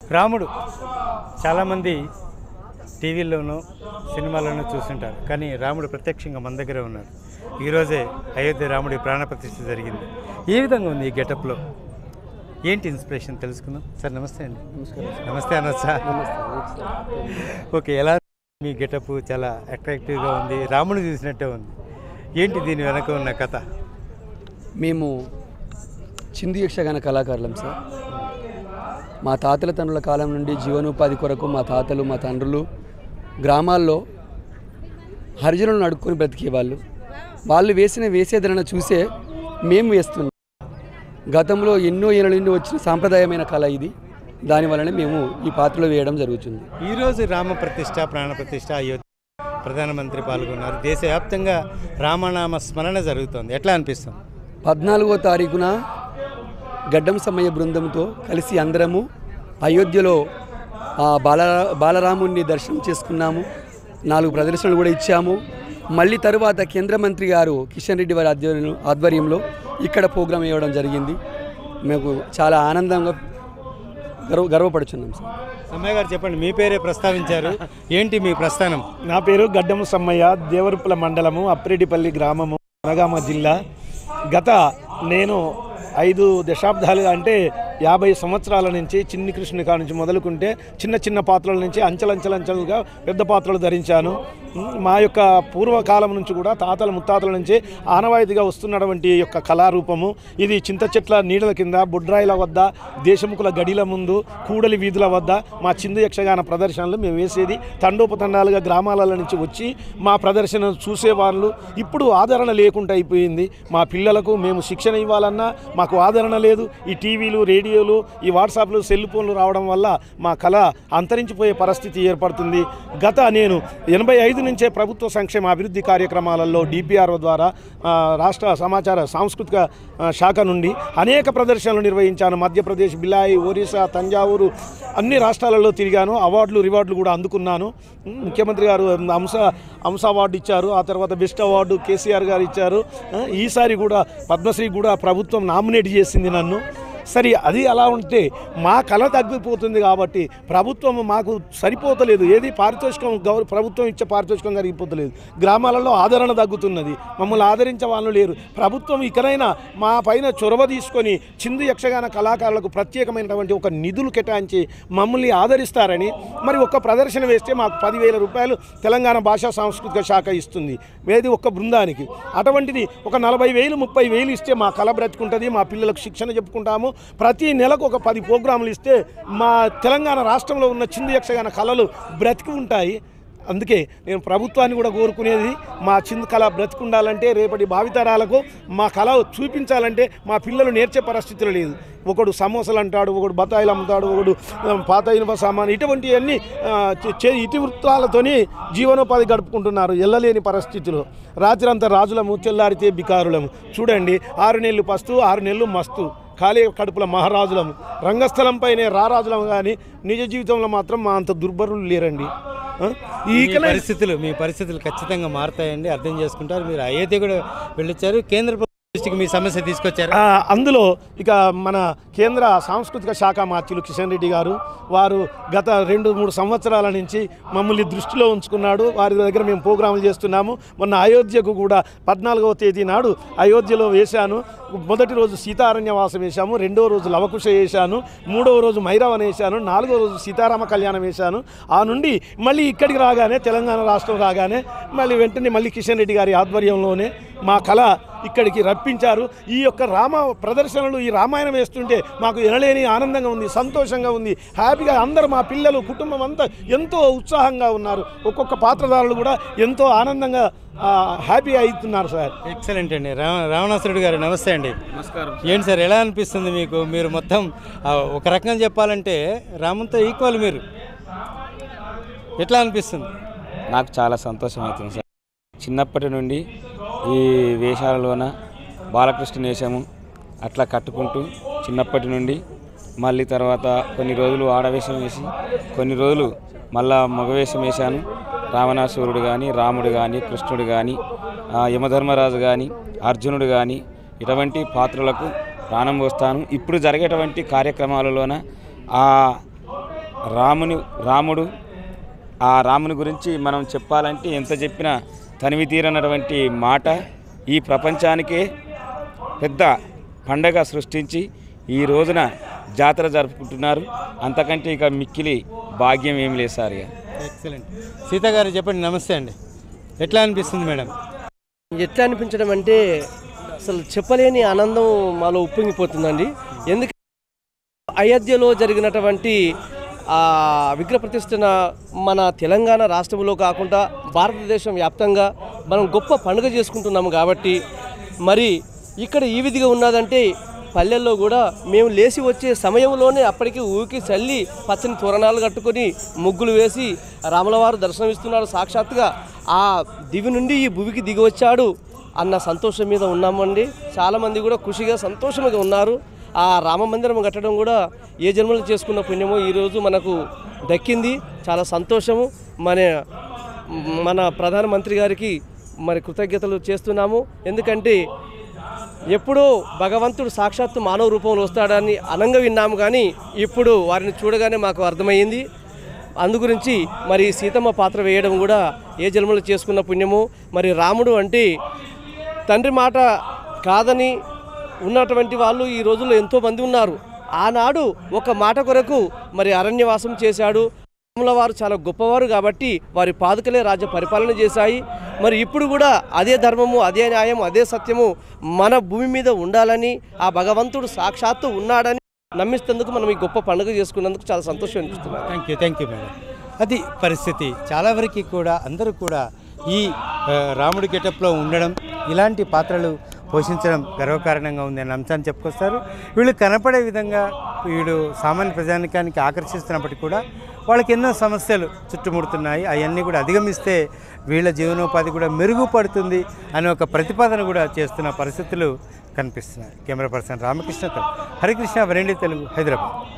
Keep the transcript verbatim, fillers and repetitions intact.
రాముడు చాలామంది టీవీల్లోనూ సినిమాల్లోనూ చూస్తుంటారు, కానీ రాముడు ప్రత్యక్షంగా మన దగ్గరే ఉన్నారు. ఈరోజే అయోధ్య రాముడి ప్రాణప్రతిష్ఠ జరిగింది. ఏ విధంగా ఉంది ఈ గెటప్లో? ఏంటి ఇన్స్పిరేషన్ తెలుసుకుందాం. సార్ నమస్తే అండి. నమస్కారం. నమస్తే అనొచ్చా? ఓకే, ఎలా మీ గెటప్ చాలా అట్రాక్టివ్గా ఉంది, రాముడు చూసినట్టే ఉంది. ఏంటి దీని వెనక ఉన్న కథ? మేము చిందు యక్షగాన కళాకారులం సార్. మా తాతల తండ్రుల కాలం నుండి జీవనోపాధి కొరకు మా తాతలు మా తండ్రులు గ్రామాల్లో హరిజనులను అడుక్కొని బ్రతికేవాళ్ళు. వాళ్ళు వేసిన వేసేదన చూసే మేము వేస్తున్నాం. గతంలో ఎన్నో ఏళ్ళ నుండి వచ్చిన సాంప్రదాయమైన కళ ఇది. దానివల్లనే మేము ఈ పాత్రలో వేయడం జరుగుతుంది. ఈరోజు రామ ప్రతిష్ట ప్రాణ ప్రతిష్ట అయోధ్య ప్రధానమంత్రి పాల్గొన్నారు. దేశవ్యాప్తంగా రామనామ స్మరణ జరుగుతుంది. ఎట్లా అనిపిస్తుంది? పద్నాలుగో తారీఖున గడ్డం సమ్మయ్య బృందంతో కలిసి అందరము అయోధ్యలో బాల బాలరాముడిని దర్శనం చేసుకున్నాము. నాలుగు ప్రదర్శనలు కూడా ఇచ్చాము. మళ్ళీ తరువాత కేంద్ర మంత్రి గారు కిషన్ రెడ్డి వారి ఆధ్వర్యంలో ఆధ్వర్యంలో ఇక్కడ ప్రోగ్రాం వేయడం జరిగింది. మేము చాలా ఆనందంగా గర్వ గర్వపడుచున్నాం సార్. సమ్మయ్య గారు చెప్పండి, మీ పేరే ప్రస్తావించారు, ఏంటి మీ ప్రస్థానం? నా పేరు గడ్డం సమ్మయ్య, దేవరుపుల మండలము, అప్పిరెడ్డిపల్లి గ్రామము, జనగామ జిల్లా. గత నేను ఐదు దశాబ్దాలుగా అంటే యాభై సంవత్సరాల నుంచి చిన్ని కృష్ణుని కాడ నుంచి మొదలుకుంటే చిన్న చిన్న పాత్రల నుంచి అంచెలంచెలంచెలుగా పెద్ద పాత్రలు ధరించాను. మా యొక్క పూర్వకాలం నుంచి కూడా తాతల ముత్తాతల నుంచి ఆనవాయితీగా వస్తున్నటువంటి యొక్క కళారూపము ఇది. చింత చెట్ల నీడల కింద, బుడ్రాయిల వద్ద, దేశముఖుల గడిల ముందు, కూడలి వీధుల వద్ద మా చిందు యక్షగాన ప్రదర్శనలు మేము వేసేది. తండోపతండాలుగా గ్రామాల నుంచి వచ్చి మా ప్రదర్శన చూసేవాళ్ళు. ఇప్పుడు ఆదరణ లేకుండా అయిపోయింది. మా పిల్లలకు మేము శిక్షణ ఇవ్వాలన్నా మాకు ఆదరణ లేదు. ఈ టీవీలు, రేడియోలు, ఈ వాట్సాప్లు, సెల్ ఫోన్లు రావడం వల్ల మా కళ అంతరించిపోయే పరిస్థితి ఏర్పడుతుంది. గత నేను ఎనభై ఐదు నుంచే ప్రభుత్వ సంక్షేమ అభివృద్ధి కార్యక్రమాలలో డిపిఆర్ఓ ద్వారా రాష్ట్ర సమాచార సాంస్కృతిక శాఖ నుండి అనేక ప్రదర్శనలు నిర్వహించాను. మధ్యప్రదేశ్, బిలాయి, ఒరిస్సా, తంజావూరు అన్ని రాష్ట్రాలలో తిరిగాను. అవార్డులు రివార్డులు కూడా అందుకున్నాను. ముఖ్యమంత్రి గారు అంశ అంశ అవార్డు ఇచ్చారు. ఆ తర్వాత బెస్ట్ అవార్డు కేసీఆర్ గారు ఇచ్చారు. ఈసారి కూడా పద్మశ్రీ కూడా ప్రభుత్వం నామినేట్ చేసింది నన్ను. సరే, అది అలా ఉంటే మా కళ తగ్గిపోతుంది కాబట్టి ప్రభుత్వం మాకు సరిపోతలేదు. ఏది పారితోషికం గౌరవ ప్రభుత్వం ఇచ్చే పారితోషికం సరిపోతలేదు. గ్రామాలలో ఆదరణ తగ్గుతున్నది. మమ్మల్ని ఆదరించే వాళ్ళు లేరు. ప్రభుత్వం ఇకనైనా మా పైన చొరవ తీసుకొని చిందు యక్షగాన కళాకారులకు ప్రత్యేకమైనటువంటి ఒక నిధులు కేటాయించి మమ్మల్ని ఆదరిస్తారని, మరి ఒక్క ప్రదర్శన వేస్తే మాకు పదివేల రూపాయలు తెలంగాణ భాషా సాంస్కృతిక శాఖ ఇస్తుంది ఏది ఒక్క బృందానికి. అటువంటిది ఒక నలభై వేలు ముప్పై వేలు ఇస్తే మా కళ బ్రతుకుంటుంది. మా పిల్లలకు శిక్షణ చెప్పుకుంటాము. ప్రతి నెలకు ఒక పది ప్రోగ్రాములు ఇస్తే మా తెలంగాణ రాష్ట్రంలో ఉన్న చిందు యక్షగాన కళలు బ్రతికి ఉంటాయి. అందుకే నేను ప్రభుత్వాన్ని కూడా కోరుకునేది, మా చిందు కళ బ్రతికుండాలంటే, రేపటి భావితరాలకు మా కళ చూపించాలంటే మా పిల్లలు నేర్చే పరిస్థితులు లేదు. ఒకడు సమోసాలు అంటాడు, ఒకడు బత్తాయిలు అమ్ముతాడు, ఒకడు పాత ఇనుప సామాన్, ఇటువంటివన్నీ ఇతివృత్తాలతోని జీవనోపాధి గడుపుకుంటున్నారు. ఎల్లలేని పరిస్థితులు. రాత్రంతా రాజులము, తెల్లారితే బికారులము. చూడండి, ఆరు నెలలు పస్తు, ఆరు నెలలు మస్తు, ఖాళీ కడుపుల మహారాజులము. రంగస్థలంపైనే రారాజులము, కానీ నిజ జీవితంలో మాత్రం మా అంత దుర్భరులు లేరండి. ఈ పరిస్థితులు మీ పరిస్థితులు ఖచ్చితంగా మారుతాయండి, అర్థం చేసుకుంటారు. మీరు అయోధ్య కూడా వెళ్ళొచ్చారు, కేంద్ర దృష్టికి మీ సమస్య తీసుకొచ్చారు. అందులో ఇక మన కేంద్ర సాంస్కృతిక శాఖ మంత్రులు కిషన్ రెడ్డి గారు వారు గత రెండు మూడు సంవత్సరాల నుంచి మమ్మల్ని దృష్టిలో ఉంచుకున్నాడు. వారి దగ్గర మేము ప్రోగ్రాములు చేస్తున్నాము. మొన్న అయోధ్యకు కూడా పద్నాలుగవ తేదీ నాడు అయోధ్యలో వేశాను. మొదటి రోజు సీతారణ్యవాసం వేశాము, రెండో రోజు లవకుశ వేశాను, మూడవ రోజు మైరావణ వేశాను, నాలుగో రోజు సీతారామ కళ్యాణం వేశాను. ఆ నుండి మళ్ళీ ఇక్కడికి రాగానే, తెలంగాణ రాష్ట్రం రాగానే మళ్ళీ వెంటనే మళ్ళీ కిషన్ రెడ్డి గారి ఆధ్వర్యంలోనే మా కళ ఇక్కడికి రప్పించారు. ఈ యొక్క రామ ప్రదర్శనలు, ఈ రామాయణం వేస్తుంటే మాకు ఎనలేని ఆనందంగా ఉంది, సంతోషంగా ఉంది, హ్యాపీగా. అందరూ మా పిల్లలు, కుటుంబం అంతా ఎంతో ఉత్సాహంగా ఉన్నారు. ఒక్కొక్క పాత్రధారులు కూడా ఎంతో ఆనందంగా హ్యాపీ అవుతున్నారు సార్. ఎక్సలెంట్ అండి. రామ రావణాసురుడు గారు నమస్తే అండి. నమస్కారం. ఏంటి సార్, ఎలా అనిపిస్తుంది మీకు? మీరు మొత్తం ఒక రకంగా చెప్పాలంటే రాముతో ఈక్వల్, మీరు ఎట్లా అనిపిస్తుంది? నాకు చాలా సంతోషం అవుతుంది సార్. చిన్నప్పటి నుండి ఈ వేషాలలోన బాలకృష్ణ వేషము అట్లా కట్టుకుంటూ చిన్నప్పటి నుండి మళ్ళీ తర్వాత కొన్ని రోజులు ఆడవేషం వేసి కొన్ని రోజులు మళ్ళా మగవేషం వేశాను. రావణాసురుడు కానీ, రాముడు కానీ, కృష్ణుడు కానీ, యమధర్మరాజు కానీ, అర్జునుడు కానీ ఇటువంటి పాత్రలకు ప్రాణం పోస్తాను. ఇప్పుడు జరిగేటువంటి కార్యక్రమాలలోన ఆ రాముని రాముడు ఆ రాముని గురించి మనం చెప్పాలంటే ఎంత చెప్పినా తనివి తీరనటువంటి మాట. ఈ ప్రపంచానికే పెద్ద పండగ సృష్టించి ఈ రోజున జాతర జరుపుకుంటున్నారు. అంతకంటే ఇక మిక్కిలి భాగ్యం ఏమి లేదు సార్. ఎక్సలెంట్. సీత గారు చెప్పండి. నమస్తే అండి. ఎట్లా అనిపిస్తుంది మేడం? ఎట్లా అనిపించడం అంటే అసలు చెప్పలేని ఆనందం మాలో ఉప్పొంగిపోతుందండి. ఎందుకంటే అయోధ్యలో జరిగినటువంటి ఆ విగ్రహ ప్రతిష్టన మన తెలంగాణ రాష్ట్రంలో కాకుండా భారతదేశం వ్యాప్తంగా మనం గొప్ప పండుగ చేసుకుంటున్నాము కాబట్టి మరి ఇక్కడ ఈ విధిగా ఉన్నదంటే పల్లెల్లో కూడా మేము లేచి వచ్చే సమయంలోనే అప్పటికి ఊకి చల్లి పచ్చని తోరణాలు కట్టుకొని ముగ్గులు వేసి రాములవారు దర్శనమిస్తున్నాడు సాక్షాత్తుగా ఆ దివి నుండి ఈ భూమికి దిగి వచ్చాడు అన్న సంతోషం మీద ఉన్నామండి. చాలామంది కూడా ఖుషిగా సంతోషంగా ఉన్నారు. ఆ రామ మందిరం కట్టడం కూడా ఏ జన్మలు చేసుకున్న పుణ్యమో ఈరోజు మనకు దక్కింది. చాలా సంతోషము. మన మన ప్రధానమంత్రి గారికి మరి కృతజ్ఞతలు చేస్తున్నాము. ఎందుకంటే ఎప్పుడో భగవంతుడు సాక్షాత్తు మానవ రూపంలో వస్తాడని అనంగా విన్నాము, కానీ ఇప్పుడు వారిని చూడగానే మాకు అర్థమైంది. అందుగురించి మరి సీతమ్మ పాత్ర వేయడం కూడా ఏ జన్మలు చేసుకున్న పుణ్యము. మరి రాముడు అంటే తండ్రి మాట కాదని ఉన్నటువంటి వాళ్ళు ఈ రోజుల్లో ఎంతోమంది ఉన్నారు. ఆనాడు ఒక మాట కొరకు మరి అరణ్యవాసం చేశాడు. రాముల వారు చాలా గొప్పవారు కాబట్టి వారి పాదుకలే రాజ్య పరిపాలన చేశాయి. మరి ఇప్పుడు కూడా అదే ధర్మము, అదే న్యాయం, అదే సత్యము మన భూమి మీద ఉండాలని ఆ భగవంతుడు సాక్షాత్తు ఉన్నాడని నమ్మిస్తేందుకు మనం ఈ గొప్ప పండుగ చేసుకున్నందుకు చాలా సంతోషం అనిపిస్తుంది. Thank you thank you madam. అది పరిస్థితి. చాలా వరకు కూడా అందరూ కూడా ఈ రాముడి గెటప్లో ఉండడం, ఇలాంటి పాత్రలు పోషించడం గర్వకారణంగా ఉంది అన్న అంశాన్ని చెప్పుకొస్తారు. వీళ్ళు కనపడే విధంగా వీడు సామాన్య ప్రజానికానికి ఆకర్షిస్తున్నప్పటికీ కూడా వాళ్ళకి ఎన్నో సమస్యలు చుట్టుముడుతున్నాయి. అవన్నీ కూడా అధిగమిస్తే వీళ్ళ జీవనోపాధి కూడా మెరుగుపడుతుంది అనే ఒక ప్రతిపాదన కూడా చేస్తున్న పరిస్థితులు కనిపిస్తున్నాయి. కెమెరా పర్సన్ రామకృష్ణతో హరికృష్ణ, వరండి తెలుగు, హైదరాబాద్.